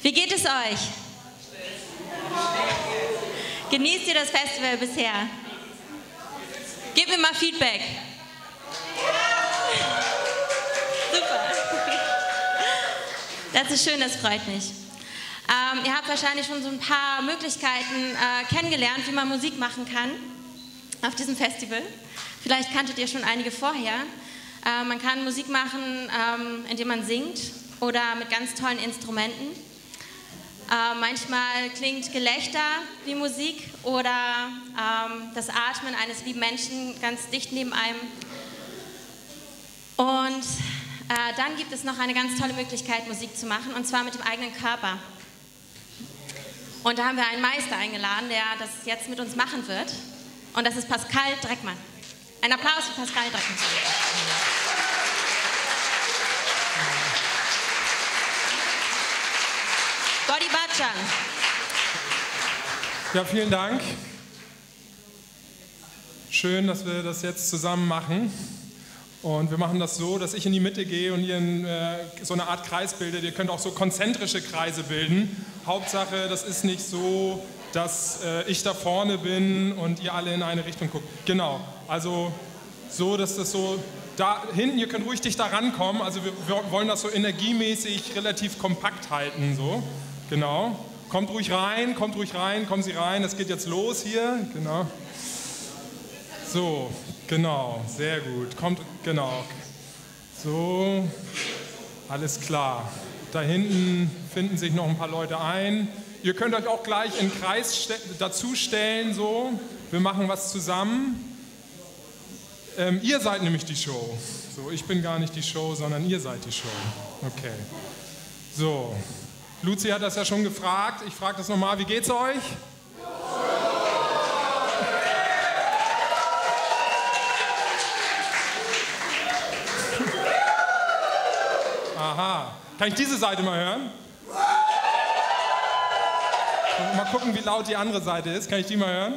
Wie geht es euch? Genießt ihr das Festival bisher? Gebt mir mal Feedback. Super. Das ist schön, das freut mich. Ihr habt wahrscheinlich schon so ein paar Möglichkeiten kennengelernt, wie man Musik machen kann auf diesem Festival. Vielleicht kanntet ihr schon einige vorher. Man kann Musik machen, indem man singt oder mit ganz tollen Instrumenten. Manchmal klingt Gelächter wie Musik oder das Atmen eines lieben Menschen ganz dicht neben einem. Und dann gibt es noch eine ganz tolle Möglichkeit, Musik zu machen, und zwar mit dem eigenen Körper. Und da haben wir einen Meister eingeladen, der das jetzt mit uns machen wird. Und das ist Pascal Dreckmann. Ein Applaus für Pascal Dreckmann. Body Bachan. Ja, vielen Dank. Schön, dass wir das jetzt zusammen machen. Und wir machen das so, dass ich in die Mitte gehe und ihr so eine Art Kreis bildet. Ihr könnt auch so konzentrische Kreise bilden. Hauptsache, das ist nicht so, dass ich da vorne bin und ihr alle in eine Richtung guckt. Genau, also so, dass das so da hinten, ihr könnt ruhig dicht da rankommen. Also wir wollen das so energiemäßig relativ kompakt halten. So. Genau. Kommt ruhig rein, kommen Sie rein. Das geht jetzt los hier. Genau. So, genau, sehr gut. Kommt, genau. So, alles klar. Da hinten finden sich noch ein paar Leute ein. Ihr könnt euch auch gleich in den Kreis dazustellen, so. Wir machen was zusammen. Ihr seid nämlich die Show. So, ich bin gar nicht die Show, sondern ihr seid die Show. Okay. So, Luzi hat das ja schon gefragt. Ich frage das nochmal. Wie geht's euch? Aha. Kann ich diese Seite mal hören? Mal gucken, wie laut die andere Seite ist. Kann ich die mal hören?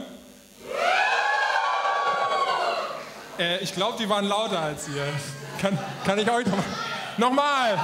Ich glaube, die waren lauter als ihr. Kann ich euch nochmal? Nochmal!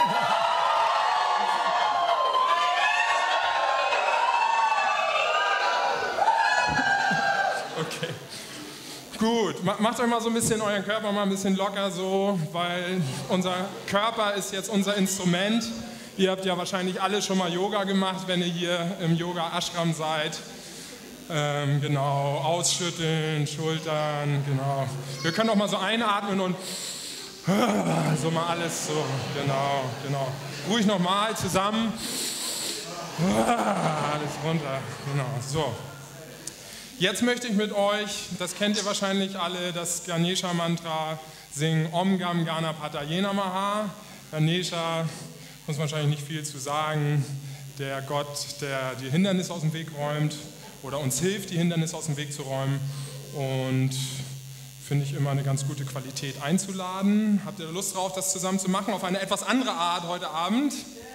Okay. Gut, macht euch mal so ein bisschen euren Körper mal ein bisschen locker so, weil unser Körper ist jetzt unser Instrument. Ihr habt ja wahrscheinlich alle schon mal Yoga gemacht, wenn ihr hier im Yoga-Ashram seid. Genau, ausschütteln, Schultern, genau. Wir können auch mal so einatmen und so mal alles so, genau. Ruhig nochmal zusammen. Alles runter, genau, so. Jetzt möchte ich mit euch, das kennt ihr wahrscheinlich alle, das Ganesha-Mantra singen, Om Gam Ganapataye Namaha. Ganesha, muss wahrscheinlich nicht viel zu sagen, der Gott, der die Hindernisse aus dem Weg räumt oder uns hilft, die Hindernisse aus dem Weg zu räumen. Und finde ich immer eine ganz gute Qualität einzuladen. Habt ihr Lust drauf, das zusammen zu machen, auf eine etwas andere Art heute Abend?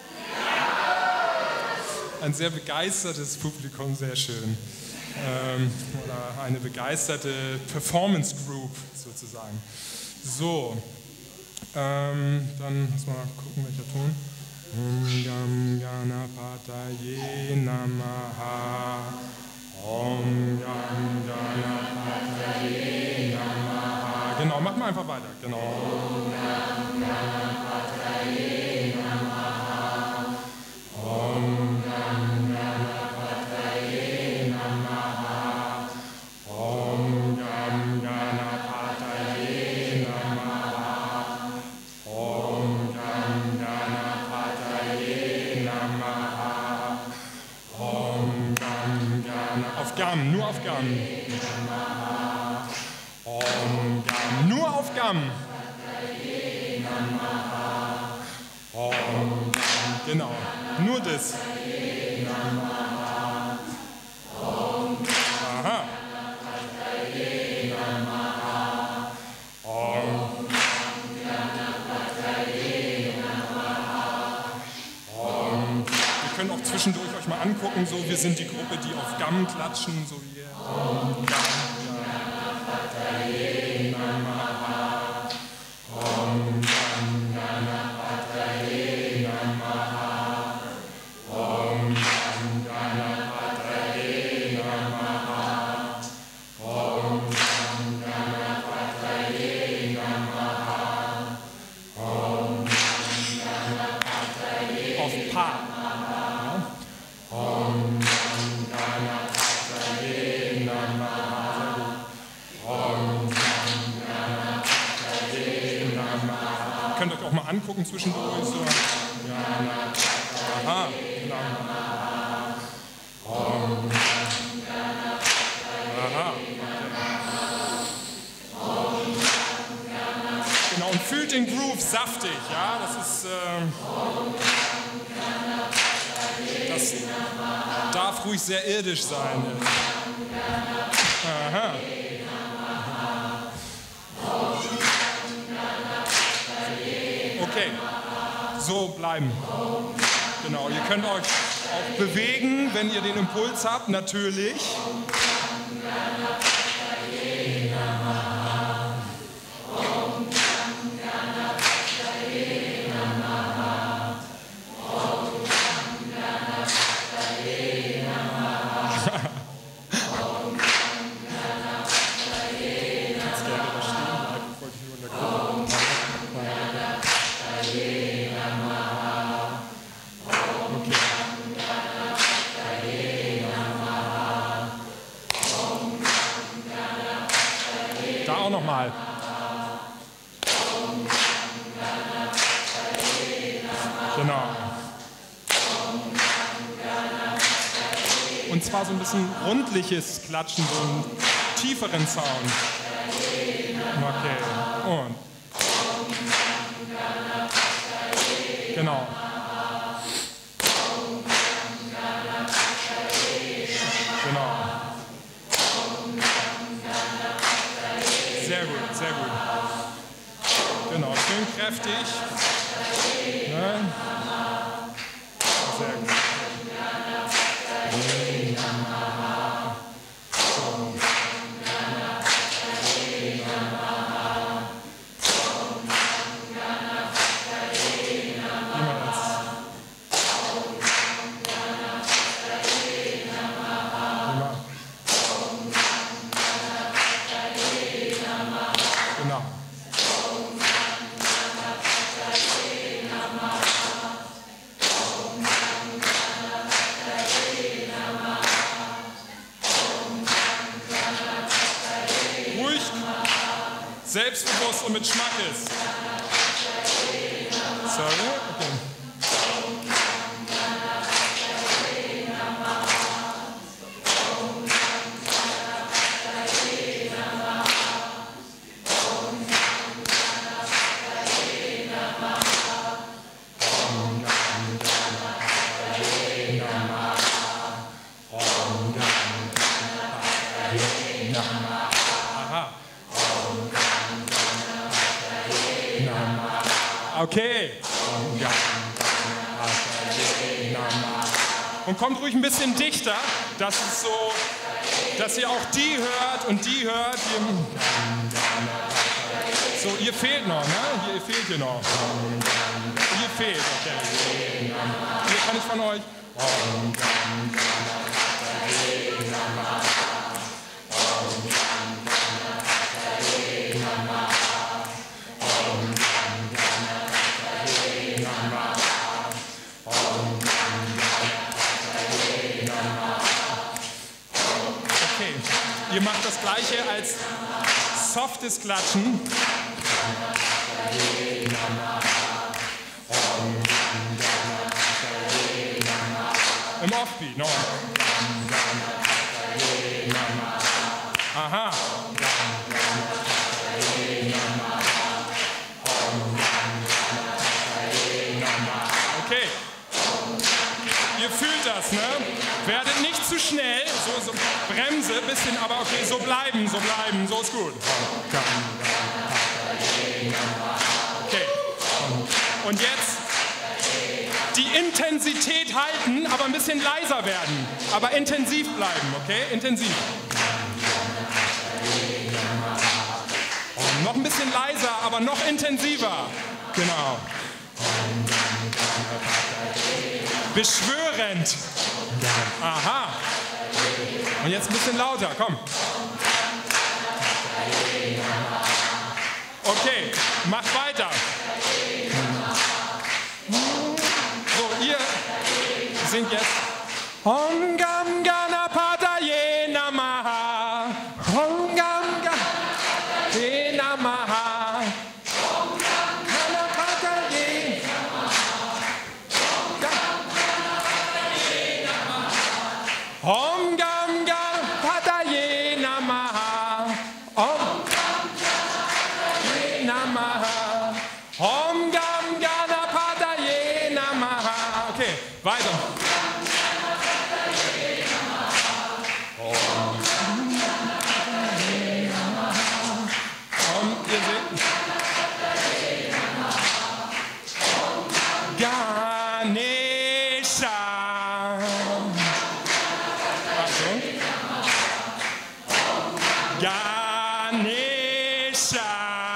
Ein sehr begeistertes Publikum, sehr schön. Oder eine begeisterte Performance Group sozusagen. So, dann lass mal gucken, welcher Ton. Om Gam Ganapataye Namaha. Om Gam Ganapataye Namaha. Genau, mach mal einfach weiter. Genau. Om Gam Ganapataye Namaha. Om Gam Ganapataye Namaha. Om Gam Ganapataye Namaha. Om Gam Ganapataye Namaha. Om Gam Ganapataye. Auf Gam, nur auf Gam. Om Gam, nur auf Gam. Om Gam, genau, nur das. Aha. Ihr könnt auch zwischendurch euch mal angucken, so wir sind die Gruppe, die auf Gam klatschen, so hier. Om Gam Ganapataye Namaha. Om Gam Ganapataye Namaha. Om Pa. Ja. Om Ganapataye Namaha. Om Ganapataye Namaha. Könnt ihr euch auch mal angucken zwischendurch. So. Aha, genau. Om Aha. Genau, und fühlt den Groove saftig, ja, das ist, das darf ruhig sehr irdisch sein. Aha. Okay, so bleiben. Genau, ihr könnt euch auch bewegen, wenn ihr den Impuls habt, natürlich. Auch nochmal. Genau. Und zwar so ein bisschen rundliches Klatschen, so einen tieferen Sound. Okay. Und. Genau. Genau. Sehr gut, sehr gut. Genau, schön kräftig. Ja. Sehr gut. Selbstbewusst und mit Schmackes. Sorry? Okay. Okay. Und kommt ruhig ein bisschen dichter, dass es so, dass ihr auch die hört und die hört. So, ihr fehlt noch, ne? Ihr fehlt hier noch. Ihr fehlt, okay. Hier kann ich von euch. Okay, ihr macht das gleiche als softes Klatschen. Im Offbeat, noch. Aha. Okay. Ihr fühlt das, ne? Werdet nicht zu schnell, so Bremse, bisschen, aber okay, so bleiben, so ist gut. Okay. Und jetzt die Intensität halten, aber ein bisschen leiser werden, aber intensiv bleiben, okay? Intensiv. Und noch ein bisschen leiser, aber noch intensiver. Genau. Beschwörend. Aha. Und jetzt ein bisschen lauter, komm. Okay, macht weiter. So, ihr singt jetzt. Om Gam Ganapataye Namaha. Om Gam Ganapataye Namaha. Om Gam Ganapataye Namaha. Om Gam Ganapataye Namaha. Om Gam Ganapataye Namaha. Om Gam Ganapataye Namaha. Okay, weiter. Ganesha. Achtung. Ganesha.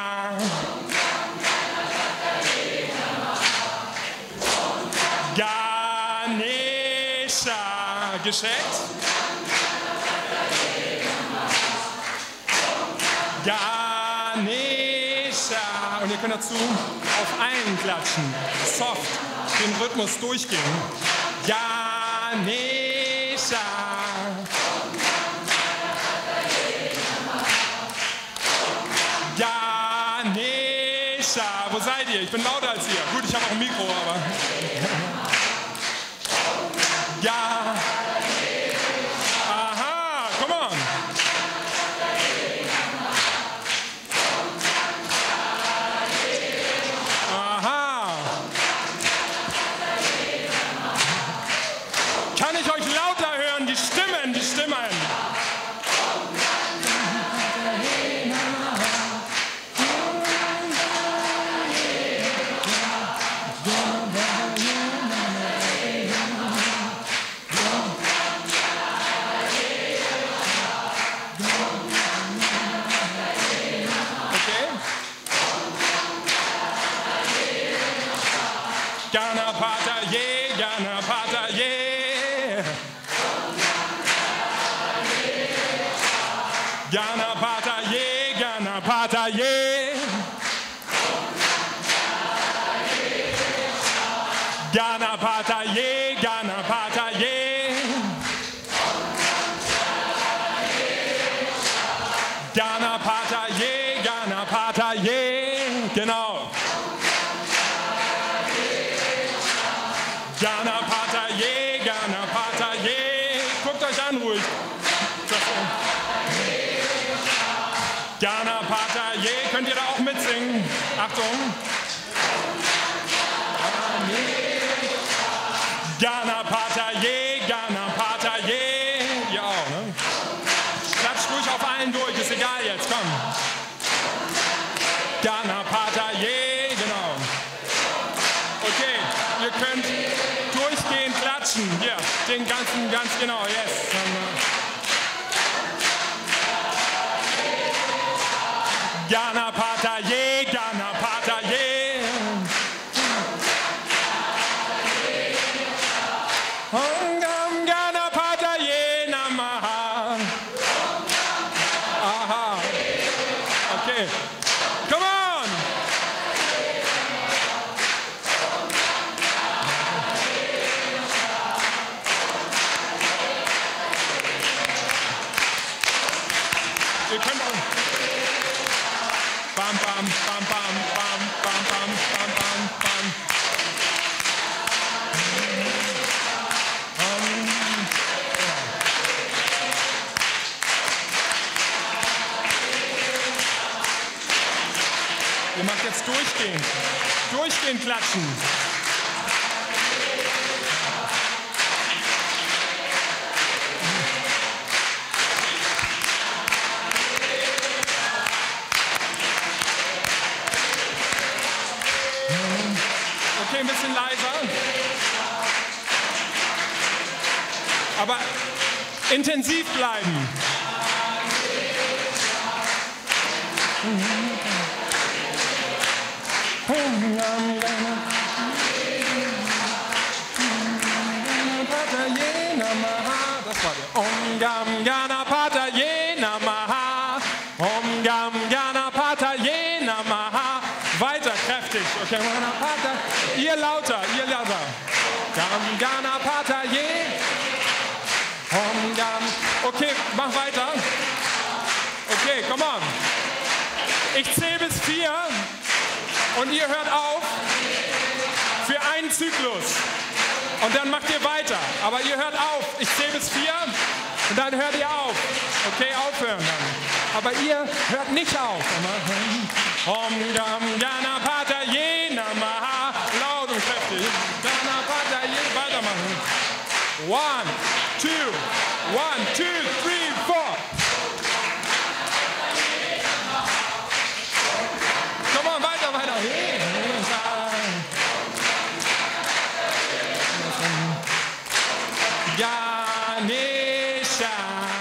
Ganesha. Gescheckt. Ganesha. Und ihr könnt dazu auf allen klatschen. Soft. Den Rhythmus durchgehen. Ganesha. Ganesha. Wo seid ihr? Ich bin lauter als ihr. Gut, ich habe auch ein Mikro, aber... Ja. Aha, come on. Aha. Kann ich euch lauter hören? Die Stimmen, die Stimmen. Ganapataye, Ganapataye. Ganapataye, Ganapataye. Ganapataye, Ganapataye. Ganapataye, Ganapataye. Genau. Ganapataye, Ganapataye. Guckt euch an, ruhig. Ganapataye. Könnt ihr da auch mitsingen? Achtung. Ganapataye, Ganapataye. Ihr auch, ne? Klatscht ruhig auf allen durch, ist egal jetzt, komm. Ganapataye, genau. Okay, ihr könnt durchgehend klatschen. Hier, den ganzen, ganz genau, yes. Ganapataye, Ganapataye. Om Gam Ganapataye Namaha. Aha. Okay. Come on. Ihr könnt auch. Bam, bam, bam, bam, bam, bam, bam, bam, bam, bam. Ihr macht jetzt durchgehend klatschen. Okay, ein bisschen leiser. Aber intensiv bleiben. Das war der. Om Gam Ganapataye Namaha. Om Gam Ganapataye Namaha. Weiter kräftig. Okay, ihr lauter, ihr lauter. Gam Ganapataye. Om Gam. Okay, mach weiter. Okay, come on. Ich zähle bis 4 und ihr hört auf für einen Zyklus. Und dann macht ihr weiter. Aber ihr hört auf. Ich zähle bis 4 und dann hört ihr auf. Okay, aufhören dann. Aber ihr hört nicht auf. Om Gam Ganapataye Namaha. Laut und kräftig. Ganapataye. Weitermachen. 1, 2, 1, 2, 3, 4. Komm on, weiter, weiter. Ganesha.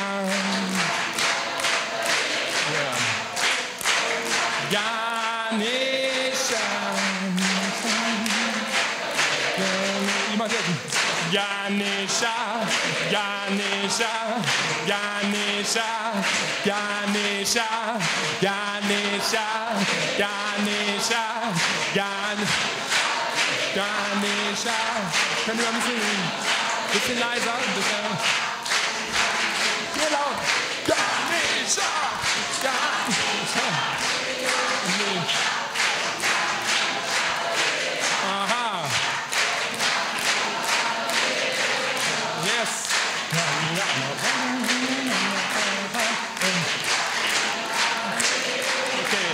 Ganesha. Ganesha, Ganesha, Ganesha, Ganesha, Ganesha, Ganesha, Ganesha. Können wir ein bisschen leiser? Sehr laut. Ganesha, Ganesha. Nee. Aha. Yes. Okay.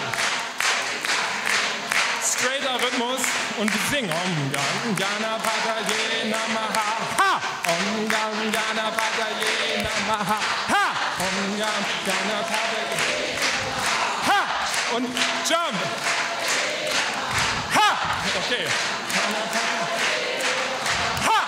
Straighter Rhythmus und wir singen. Om Ganapataye Namaha. Ha! Om Ganapataye Namaha. Ha! Om Ganapataye. Ha! Und jump. Ha! Okay. Ha!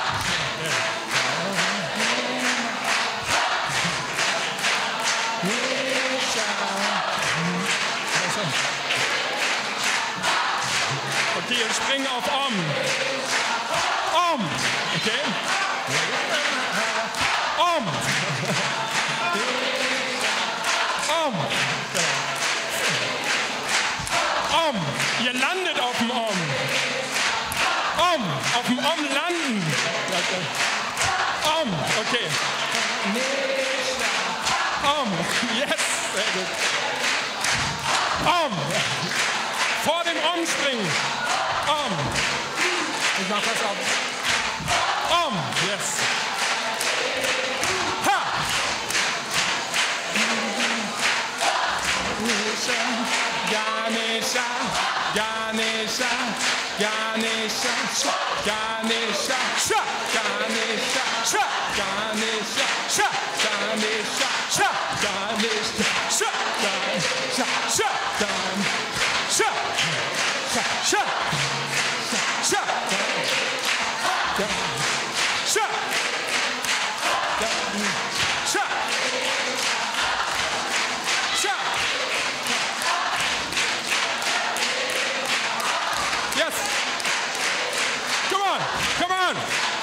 Okay, wir springen auf Om. Om. Okay. Om. Om. Om. Ihr landet auf dem Om. Om. Auf dem Om landen. Om. Okay. Om. Yes. Sehr gut. Om. Vor dem Om springen. Om. Ich mach das ab. Om. Yes. Ha. Ganesha. Ganesha. Ganesha. Ganesha. Ganesha. Ganesha. Ganesha. Ganesha. Ganesha. Ganesha. Yes. Come on. Come on.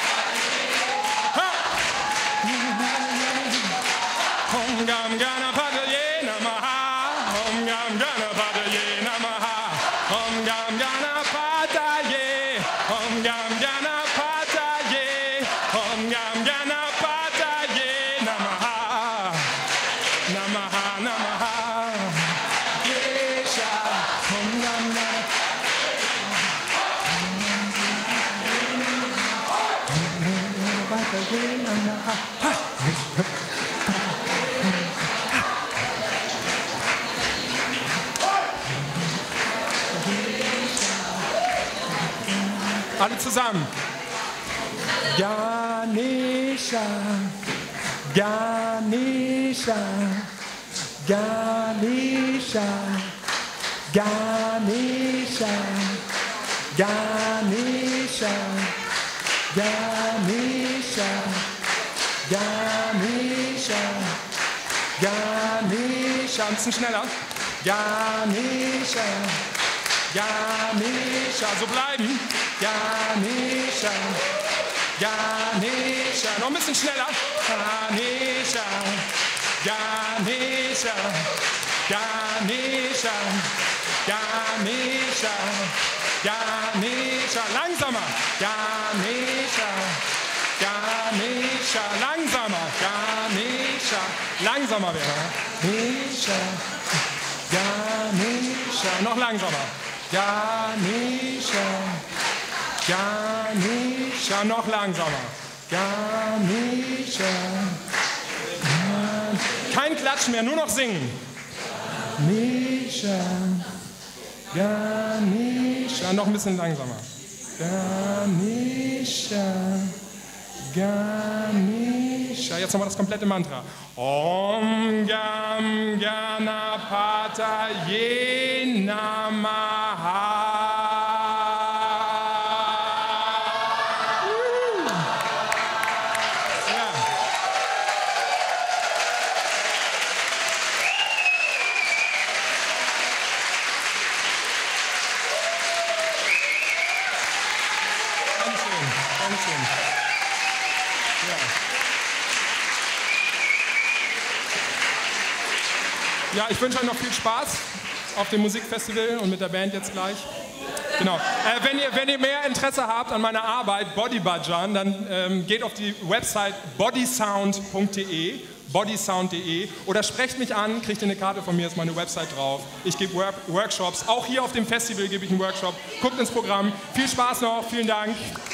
Om Gam Ganapataye Namaha. Om Gam Ganapataye Namaha. Om Gam Ganapataye. Om Gam Ganapataye. Om Gam Ganapataye Namaha. Namaha, Namaha. Yesha. Om Gam Ganapataye Namaha. Alle zusammen. Ganesha, Ganesha, Ganesha, Ganesha, Ganesha, Ganesha, Ganesha, Ganesha. Ein bisschen schneller. Ganesha. Ganesha, so bleiben. Ganesha, Ganesha, noch ein bisschen schneller. Ganesha, Ganesha, Ganesha, Ganesha, Ganesha, langsamer. Ganesha, Ganesha, langsamer. Ganesha, langsamer wäre. Ganesha, Ganesha, noch langsamer. Ganesha, Ganesha, noch langsamer. Ganesha. Kein Klatschen mehr, nur noch singen. Ganesha, Ganesha, noch ein bisschen langsamer. Ganesha, Ganesha. Jetzt nochmal das komplette Mantra. Om Gam Ganapataye Namaha. Ja, ich wünsche euch noch viel Spaß auf dem Musikfestival und mit der Band jetzt gleich. Genau. Wenn ihr mehr Interesse habt an meiner Arbeit, Bodybudgern, dann geht auf die Website bodysound.de, bodysound.de oder sprecht mich an, kriegt ihr eine Karte von mir, ist meine Website drauf. Ich gebe Workshops, auch hier auf dem Festival gebe ich einen Workshop. Guckt ins Programm. Viel Spaß noch, vielen Dank.